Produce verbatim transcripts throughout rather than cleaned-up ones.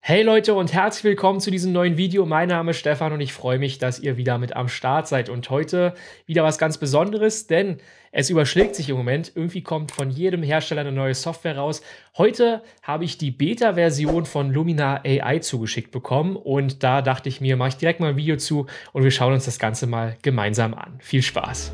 Hey Leute und herzlich willkommen zu diesem neuen Video. Mein Name ist Stefan und ich freue mich, dass ihr wieder mit am Start seid. Und heute wieder was ganz Besonderes, denn es überschlägt sich im Moment. Irgendwie kommt von jedem Hersteller eine neue Software raus. Heute habe ich die Beta-Version von Luminar A I zugeschickt bekommen und da dachte ich mir, mache ich direkt mal ein Video zu und wir schauen uns das Ganze mal gemeinsam an. Viel Spaß!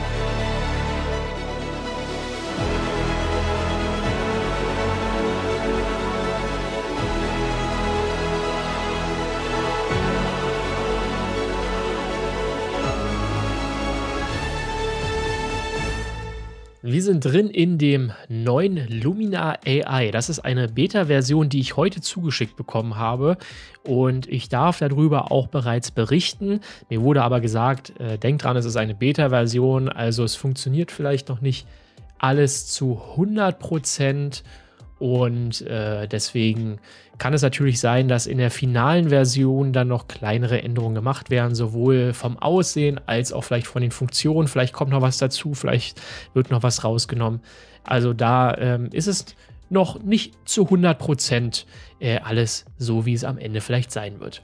Wir sind drin in dem neuen Luminar A I. Das ist eine Beta-Version, die ich heute zugeschickt bekommen habe und ich darf darüber auch bereits berichten. Mir wurde aber gesagt, äh, denkt dran, es ist eine Beta-Version, also es funktioniert vielleicht noch nicht alles zu hundert Prozent. Und äh, deswegen kann es natürlich sein, dass in der finalen Version dann noch kleinere Änderungen gemacht werden, sowohl vom Aussehen als auch vielleicht von den Funktionen. Vielleicht kommt noch was dazu, vielleicht wird noch was rausgenommen. Also da ähm, ist es noch nicht zu hundert Prozent äh, alles so, wie es am Ende vielleicht sein wird.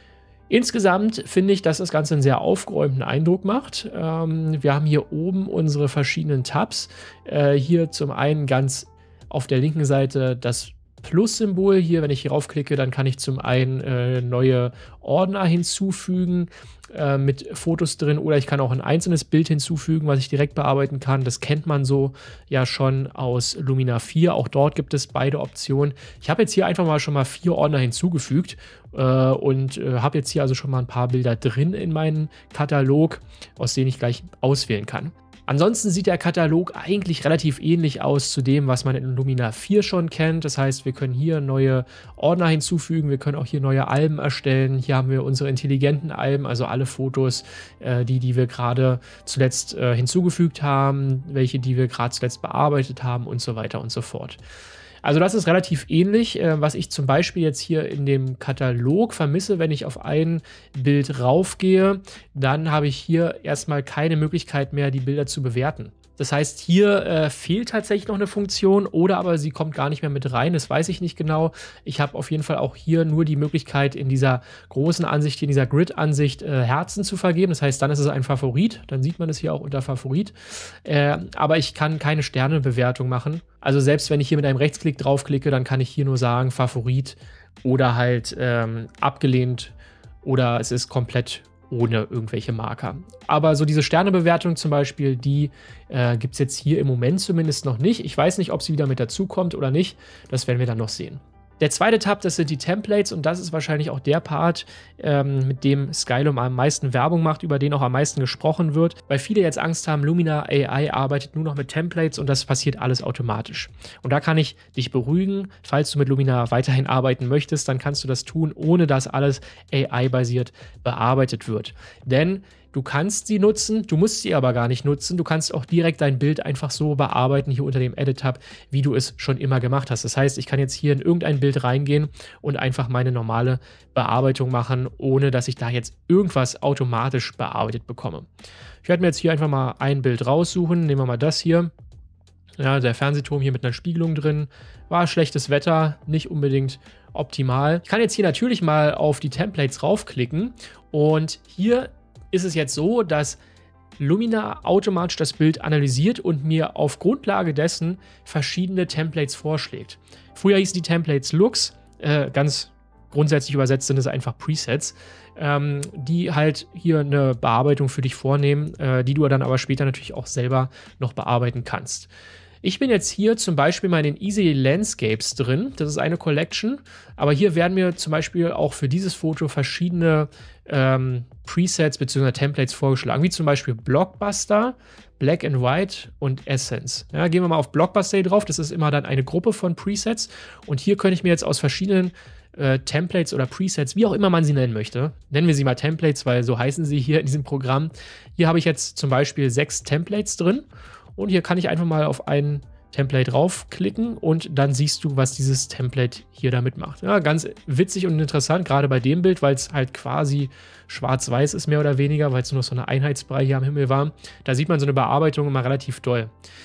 Insgesamt finde ich, dass das Ganze einen sehr aufgeräumten Eindruck macht. Ähm, wir haben hier oben unsere verschiedenen Tabs. Äh, hier zum einen ganz auf der linken Seite das Plus-Symbol hier. Wenn ich hier raufklicke, dann kann ich zum einen äh, neue Ordner hinzufügen äh, mit Fotos drin oder ich kann auch ein einzelnes Bild hinzufügen, was ich direkt bearbeiten kann. Das kennt man so ja schon aus Luminar vier. Auch dort gibt es beide Optionen. Ich habe jetzt hier einfach mal schon mal vier Ordner hinzugefügt äh, und äh, habe jetzt hier also schon mal ein paar Bilder drin in meinen Katalog, aus denen ich gleich auswählen kann. Ansonsten sieht der Katalog eigentlich relativ ähnlich aus zu dem, was man in Luminar vier schon kennt. Das heißt, wir können hier neue Ordner hinzufügen, wir können auch hier neue Alben erstellen. Hier haben wir unsere intelligenten Alben, also alle Fotos, äh, die, die wir gerade zuletzt äh, hinzugefügt haben, welche, die wir gerade zuletzt bearbeitet haben und so weiter und so fort. Also das ist relativ ähnlich, äh, was ich zum Beispiel jetzt hier in dem Katalog vermisse. Wenn ich auf ein Bild raufgehe, dann habe ich hier erstmal keine Möglichkeit mehr, die Bilder zu bewerten. Das heißt, hier äh, fehlt tatsächlich noch eine Funktion oder aber sie kommt gar nicht mehr mit rein, das weiß ich nicht genau. Ich habe auf jeden Fall auch hier nur die Möglichkeit, in dieser großen Ansicht, in dieser Grid-Ansicht äh, Herzen zu vergeben. Das heißt, dann ist es ein Favorit, dann sieht man es hier auch unter Favorit. Äh, aber ich kann keine Sternebewertung machen. Also selbst wenn ich hier mit einem Rechtsklick draufklicke, dann kann ich hier nur sagen Favorit oder halt ähm, abgelehnt oder es ist komplett ohne irgendwelche Marker. Aber so diese Sternebewertung zum Beispiel, die äh, gibt es jetzt hier im Moment zumindest noch nicht. Ich weiß nicht, ob sie wieder mit dazu kommt oder nicht. Das werden wir dann noch sehen. Der zweite Tab, das sind die Templates und das ist wahrscheinlich auch der Part, ähm, mit dem Skylum am meisten Werbung macht, über den auch am meisten gesprochen wird, weil viele jetzt Angst haben, Luminar A I arbeitet nur noch mit Templates und das passiert alles automatisch. Und da kann ich dich beruhigen, falls du mit Luminar weiterhin arbeiten möchtest, dann kannst du das tun, ohne dass alles A I-basiert bearbeitet wird. Denn du kannst sie nutzen, du musst sie aber gar nicht nutzen. Du kannst auch direkt dein Bild einfach so bearbeiten, hier unter dem Edit-Tab, wie du es schon immer gemacht hast. Das heißt, ich kann jetzt hier in irgendein Bild reingehen und einfach meine normale Bearbeitung machen, ohne dass ich da jetzt irgendwas automatisch bearbeitet bekomme. Ich werde mir jetzt hier einfach mal ein Bild raussuchen. Nehmen wir mal das hier. Ja, der Fernsehturm hier mit einer Spiegelung drin. War schlechtes Wetter, nicht unbedingt optimal. Ich kann jetzt hier natürlich mal auf die Templates raufklicken und hier ist es jetzt so, dass Luminar automatisch das Bild analysiert und mir auf Grundlage dessen verschiedene Templates vorschlägt. Früher hießen die Templates Looks, äh, ganz grundsätzlich übersetzt sind es einfach Presets, ähm, die halt hier eine Bearbeitung für dich vornehmen, äh, die du dann aber später natürlich auch selber noch bearbeiten kannst. Ich bin jetzt hier zum Beispiel mal in den Easy Landscapes drin. Das ist eine Collection. Aber hier werden mir zum Beispiel auch für dieses Foto verschiedene ähm, Presets bzw. Templates vorgeschlagen. Wie zum Beispiel Blockbuster, Black and White und Essence. Ja, gehen wir mal auf Blockbuster hier drauf. Das ist immer dann eine Gruppe von Presets. Und hier könnte ich mir jetzt aus verschiedenen äh, Templates oder Presets, wie auch immer man sie nennen möchte, nennen wir sie mal Templates, weil so heißen sie hier in diesem Programm. Hier habe ich jetzt zum Beispiel sechs Templates drin. Und hier kann ich einfach mal auf ein Template raufklicken und dann siehst du, was dieses Template hier damit macht. Ja, ganz witzig und interessant, gerade bei dem Bild, weil es halt quasi schwarz-weiß ist, mehr oder weniger, weil es nur noch so eine Einheitsbrei hier am Himmel war. Da sieht man so eine Bearbeitung immer relativ doll.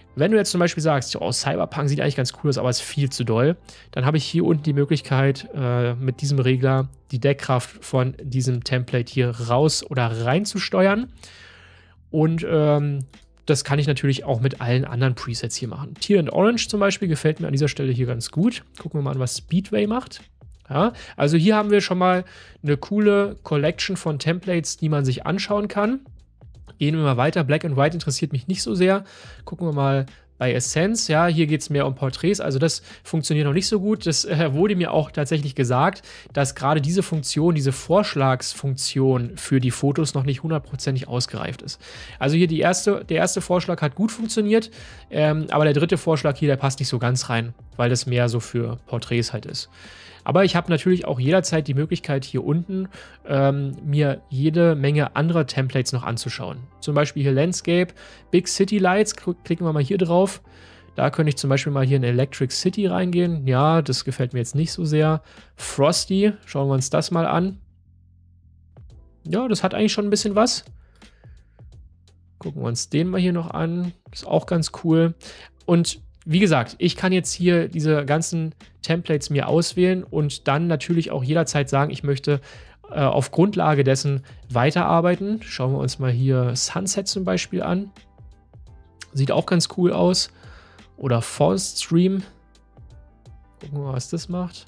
Wenn du jetzt zum Beispiel sagst, oh, Cyberpunk sieht eigentlich ganz cool aus, aber ist viel zu doll, dann habe ich hier unten die Möglichkeit, äh, mit diesem Regler die Deckkraft von diesem Template hier raus oder rein zu steuern. Und ähm, das kann ich natürlich auch mit allen anderen Presets hier machen. Teal and Orange zum Beispiel gefällt mir an dieser Stelle hier ganz gut. Gucken wir mal an, was Speedway macht. Ja, also hier haben wir schon mal eine coole Collection von Templates, die man sich anschauen kann. Gehen wir mal weiter. Black and White interessiert mich nicht so sehr. Gucken wir mal bei Essence. Ja, hier geht es mehr um Porträts. Also das funktioniert noch nicht so gut. Das äh, wurde mir auch tatsächlich gesagt, dass gerade diese Funktion, diese Vorschlagsfunktion für die Fotos noch nicht hundertprozentig ausgereift ist. Also hier die erste, der erste Vorschlag hat gut funktioniert, ähm, aber der dritte Vorschlag hier, der passt nicht so ganz rein, weil das mehr so für Porträts halt ist. Aber ich habe natürlich auch jederzeit die Möglichkeit, hier unten ähm, mir jede Menge anderer Templates noch anzuschauen. Zum Beispiel hier Landscape, Big City Lights, klicken wir mal hier drauf. Da könnte ich zum Beispiel mal hier in Electric City reingehen. Ja, das gefällt mir jetzt nicht so sehr. Frosty, schauen wir uns das mal an. Ja, das hat eigentlich schon ein bisschen was. Gucken wir uns den mal hier noch an. Ist auch ganz cool. Und wie gesagt, ich kann jetzt hier diese ganzen Templates mir auswählen und dann natürlich auch jederzeit sagen, ich möchte äh, auf Grundlage dessen weiterarbeiten. Schauen wir uns mal hier Sunset zum Beispiel an. Sieht auch ganz cool aus. Oder Forest Stream. Gucken wir mal, was das macht.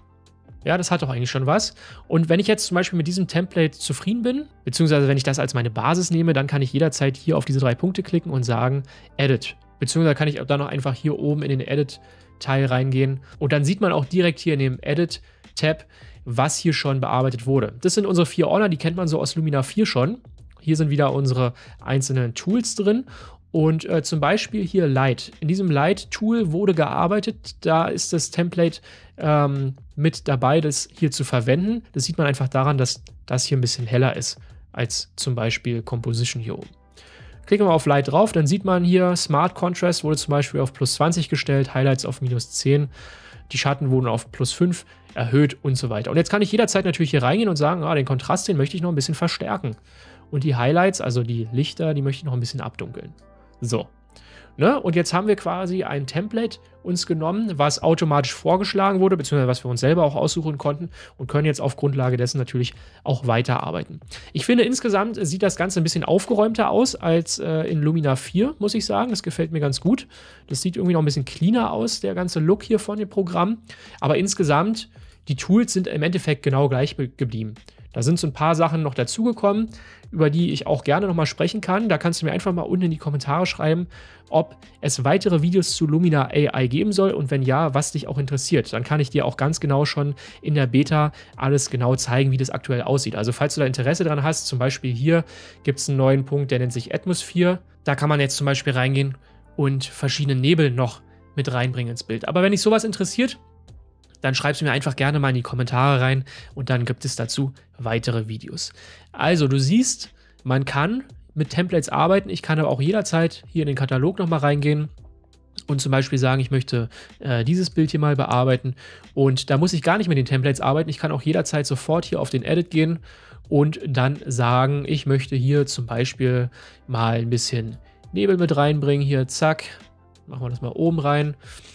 Ja, das hat doch eigentlich schon was. Und wenn ich jetzt zum Beispiel mit diesem Template zufrieden bin, beziehungsweise wenn ich das als meine Basis nehme, dann kann ich jederzeit hier auf diese drei Punkte klicken und sagen Edit. Beziehungsweise kann ich auch dann noch einfach hier oben in den Edit-Teil reingehen. Und dann sieht man auch direkt hier in dem Edit-Tab, was hier schon bearbeitet wurde. Das sind unsere vier Ordner, die kennt man so aus Lumina vier schon. Hier sind wieder unsere einzelnen Tools drin. Und äh, zum Beispiel hier Light. In diesem Light-Tool wurde gearbeitet. Da ist das Template ähm, mit dabei, das hier zu verwenden. Das sieht man einfach daran, dass das hier ein bisschen heller ist als zum Beispiel Composition hier oben. Klicken wir auf Light drauf, dann sieht man hier, Smart Contrast wurde zum Beispiel auf plus zwanzig gestellt, Highlights auf minus zehn, die Schatten wurden auf plus fünf erhöht und so weiter. Und jetzt kann ich jederzeit natürlich hier reingehen und sagen, ah, den Kontrast, den möchte ich noch ein bisschen verstärken. Und die Highlights, also die Lichter, die möchte ich noch ein bisschen abdunkeln. So. Ne? Und jetzt haben wir quasi ein Template uns genommen, was automatisch vorgeschlagen wurde, beziehungsweise was wir uns selber auch aussuchen konnten und können jetzt auf Grundlage dessen natürlich auch weiterarbeiten. Ich finde, insgesamt sieht das Ganze ein bisschen aufgeräumter aus als äh, in Lumina vier, muss ich sagen. Das gefällt mir ganz gut. Das sieht irgendwie noch ein bisschen cleaner aus, der ganze Look hier von dem Programm. Aber insgesamt, die Tools sind im Endeffekt genau gleich geblieben. Da sind so ein paar Sachen noch dazugekommen, über die ich auch gerne nochmal sprechen kann. Da kannst du mir einfach mal unten in die Kommentare schreiben, ob es weitere Videos zu Lumina A I geben soll und wenn ja, was dich auch interessiert. Dann kann ich dir auch ganz genau schon in der Beta alles genau zeigen, wie das aktuell aussieht. Also falls du da Interesse dran hast, zum Beispiel hier gibt es einen neuen Punkt, der nennt sich Atmosphere. Da kann man jetzt zum Beispiel reingehen und verschiedene Nebel noch mit reinbringen ins Bild. Aber wenn dich sowas interessiert, dann schreib's mir einfach gerne mal in die Kommentare rein und dann gibt es dazu weitere Videos. Also du siehst, man kann mit Templates arbeiten. Ich kann aber auch jederzeit hier in den Katalog nochmal reingehen und zum Beispiel sagen, ich möchte äh, dieses Bild hier mal bearbeiten und da muss ich gar nicht mit den Templates arbeiten. Ich kann auch jederzeit sofort hier auf den Edit gehen und dann sagen, ich möchte hier zum Beispiel mal ein bisschen Nebel mit reinbringen. Hier, zack, machen wir das mal oben rein.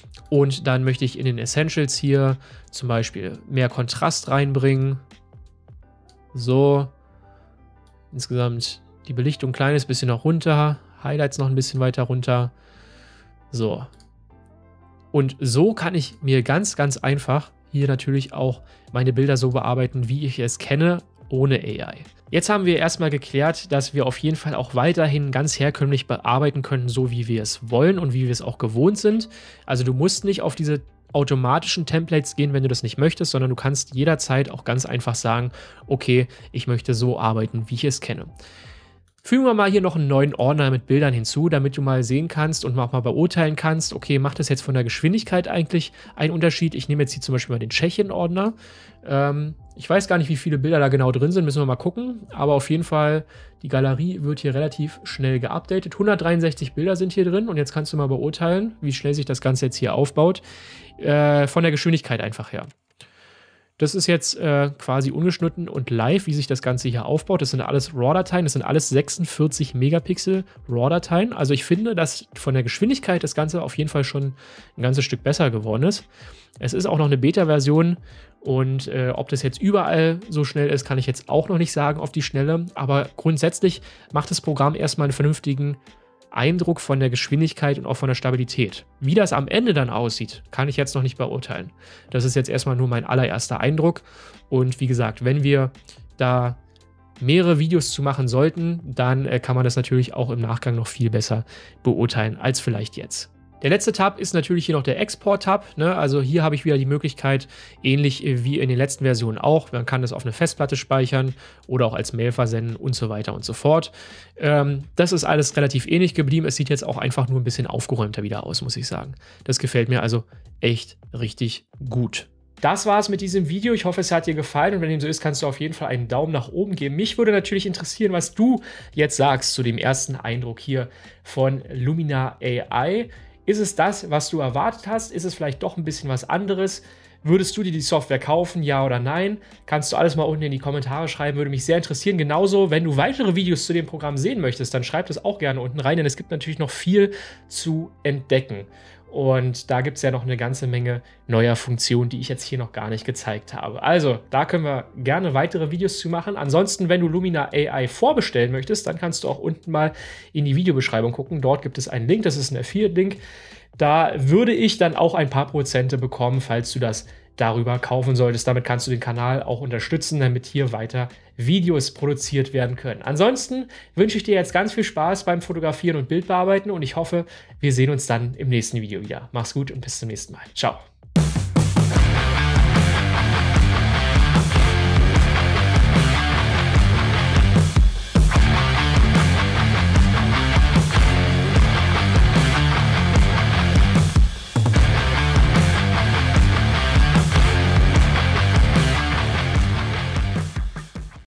Und dann möchte ich in den Essentials hier zum Beispiel mehr Kontrast reinbringen. So. Insgesamt die Belichtung ein kleines bisschen noch runter. Highlights noch ein bisschen weiter runter. So. Und so kann ich mir ganz, ganz einfach hier natürlich auch meine Bilder so bearbeiten, wie ich es kenne, ohne A I. Jetzt haben wir erstmal geklärt, dass wir auf jeden Fall auch weiterhin ganz herkömmlich bearbeiten können, so wie wir es wollen und wie wir es auch gewohnt sind. Also du musst nicht auf diese automatischen Templates gehen, wenn du das nicht möchtest, sondern du kannst jederzeit auch ganz einfach sagen, okay, ich möchte so arbeiten, wie ich es kenne. Fügen wir mal hier noch einen neuen Ordner mit Bildern hinzu, damit du mal sehen kannst und auch mal beurteilen kannst, okay, macht das jetzt von der Geschwindigkeit eigentlich einen Unterschied? Ich nehme jetzt hier zum Beispiel mal den Tschechien-Ordner. Ähm, ich weiß gar nicht, wie viele Bilder da genau drin sind, müssen wir mal gucken. Aber auf jeden Fall, die Galerie wird hier relativ schnell geupdatet. hundertdreiundsechzig Bilder sind hier drin und jetzt kannst du mal beurteilen, wie schnell sich das Ganze jetzt hier aufbaut. Äh, von der Geschwindigkeit einfach her. Das ist jetzt äh, quasi ungeschnitten und live, wie sich das Ganze hier aufbaut. Das sind alles RAW-Dateien, das sind alles sechsundvierzig Megapixel RAW-Dateien. Also ich finde, dass von der Geschwindigkeit das Ganze auf jeden Fall schon ein ganzes Stück besser geworden ist. Es ist auch noch eine Beta-Version und äh, ob das jetzt überall so schnell ist, kann ich jetzt auch noch nicht sagen auf die Schnelle. Aber grundsätzlich macht das Programm erstmal einen vernünftigen Eindruck von der Geschwindigkeit und auch von der Stabilität. Wie das am Ende dann aussieht, kann ich jetzt noch nicht beurteilen. Das ist jetzt erstmal nur mein allererster Eindruck. Und wie gesagt, wenn wir da mehrere Videos zu machen sollten, dann äh, kann man das natürlich auch im Nachgang noch viel besser beurteilen als vielleicht jetzt. Der letzte Tab ist natürlich hier noch der Export-Tab, ne? Also hier habe ich wieder die Möglichkeit, ähnlich wie in den letzten Versionen auch, man kann das auf eine Festplatte speichern oder auch als Mail versenden und so weiter und so fort. Ähm, das ist alles relativ ähnlich geblieben. Es sieht jetzt auch einfach nur ein bisschen aufgeräumter wieder aus, muss ich sagen. Das gefällt mir also echt richtig gut. Das war es mit diesem Video. Ich hoffe, es hat dir gefallen und wenn dem so ist, kannst du auf jeden Fall einen Daumen nach oben geben. Mich würde natürlich interessieren, was du jetzt sagst zu dem ersten Eindruck hier von Lumina A I. Ist es das, was du erwartet hast? Ist es vielleicht doch ein bisschen was anderes? Würdest du dir die Software kaufen, ja oder nein? Kannst du alles mal unten in die Kommentare schreiben, würde mich sehr interessieren. Genauso, wenn du weitere Videos zu dem Programm sehen möchtest, dann schreib das auch gerne unten rein, denn es gibt natürlich noch viel zu entdecken. Und da gibt es ja noch eine ganze Menge neuer Funktionen, die ich jetzt hier noch gar nicht gezeigt habe. Also, da können wir gerne weitere Videos zu machen. Ansonsten, wenn du Lumina A I vorbestellen möchtest, dann kannst du auch unten mal in die Videobeschreibung gucken. Dort gibt es einen Link, das ist ein Affiliate-Link. Da würde ich dann auch ein paar Prozente bekommen, falls du das darüber kaufen solltest. Damit kannst du den Kanal auch unterstützen, damit hier weiter Videos produziert werden können. Ansonsten wünsche ich dir jetzt ganz viel Spaß beim Fotografieren und Bildbearbeiten und ich hoffe, wir sehen uns dann im nächsten Video wieder. Mach's gut und bis zum nächsten Mal. Ciao.